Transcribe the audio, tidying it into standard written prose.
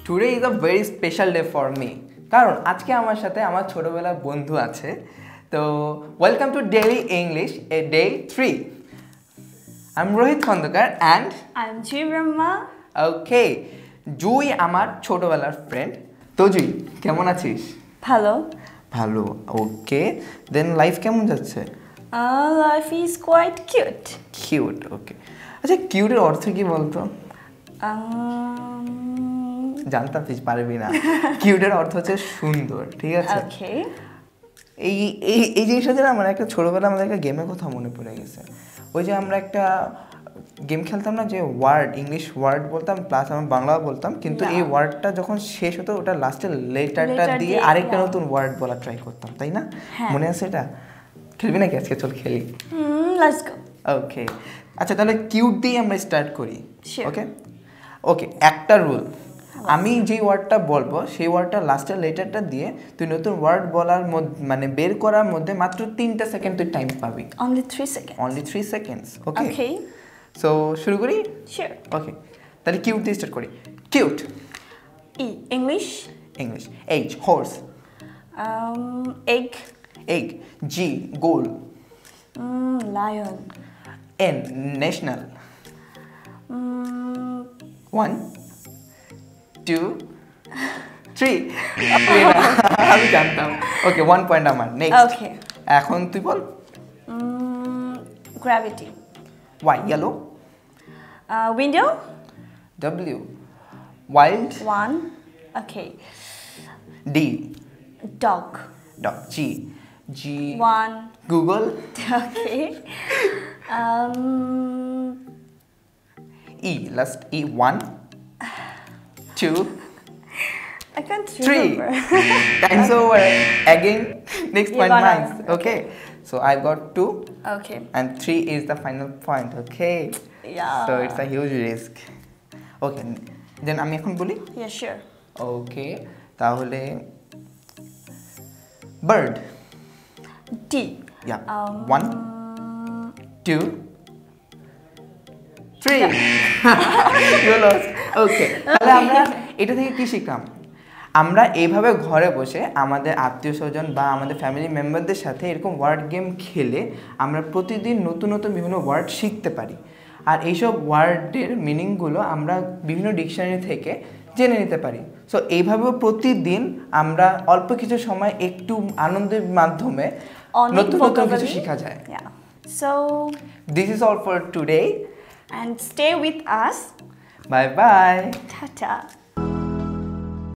Today is a very special day for me. কারণ আজকে আমার সাথে আমার ছোটবেলার বন্ধু আছে। তো welcome to daily English a day 3. I'm Rohit Khondokar and I'm Srabonti. Okay, Jui আমার ছোটবেলার ফ্রেন্ড। তো জুই কেমন আছিস? ভালো। ভালো। ওকে, দেন লাইফ কেমন যাচ্ছে? Life is quite cute. Cute. Okay, আচ্ছা কিউটের অর্থ কি বলতো? জানতাম তুই পারবি না। কিউটের অর্থ হচ্ছে সুন্দর, ঠিক আছে? ওকে। এই এই এই জিনিসটা না মানে একটা ছোটবেলা আমাদের একটা গেমের কথা মনে পড়ে গেছে। ওই যে আমরা একটা গেম খেলতাম না, যে ওয়ার্ড ইংলিশ ওয়ার্ড বলতাম প্লাস আমরা বাংলাও বলতাম, কিন্তু এই ওয়ার্ডটা যখন শেষ হতো ওটা লাস্টের লেটারটা দিয়ে আরেকটা নতুন ওয়ার্ড বলা ট্রাই করতাম, তাই না? মনে আছে এটা? খেলবি নাকি আজকে? চল খেলি। Let's go. ওকে, আচ্ছা তাহলে কিউট দিয়ে আমরা স্টার্ট করি। ওকে ওকে, একটা রুল, আমি যে ওয়ার্ডটা বলবো সেই ওয়ার্ডটা লাস্টের লেটারটা দিয়ে তুই নতুন ওয়ার্ড বলার মানে বের করার মধ্যে মাত্র 3টা সেকেন্ড তুই টাইম পাবি। Only 3 seconds. Only 3 seconds. ওকে Okay. সো শুরু করি? Sure. ওকে, তাহলে কিউট দিয়ে স্টার্ট করি। Cute. E. English. English. H horse. Egg. Egg. G goal. Lion. N national. 1 2 3 আমি জানতাম। ওকে, 1 পয়েন্ট আমার। নেক্সট। Okay. এখন তুই বল। Gravity. Y yellow. Window. W wild. 1. Okay. D Dog. dog. G 1. Google. Okay. E last E 1 2 I can't 3 remember. time's over again. Next You point got mine. it. Okay, so I got 2 Okay. and 3 is the final point. Okay, Yeah. so it's a huge risk. Okay, then আমি এখন বলি। Yeah, sure. Okay, তাহলে bird. D. Yeah. 1 2 3 you lost. Okay, তাহলে আমরা এটা থেকে কি শিখলাম? আমরা এইভাবে ঘরে বসে আমাদের আত্মীয় স্বজন বা আমাদের ফ্যামিলি মেম্বারদের সাথে এরকম ওয়ার্ড গেম খেলে আমরা প্রতিদিন নতুন নতুন বিভিন্ন ওয়ার্ড শিখতে পারি। আর এইসব ওয়ার্ডের মিনিংগুলো আমরা বিভিন্ন ডিকশনারি থেকে জেনে নিতে পারি। সো এইভাবেও প্রতিদিন আমরা অল্প কিছু সময় একটু আনন্দের মাধ্যমে নতুন নতুন কিছু শেখা যায়। Yeah. So this is all for today and stay with us. Bye bye. Ta-ta.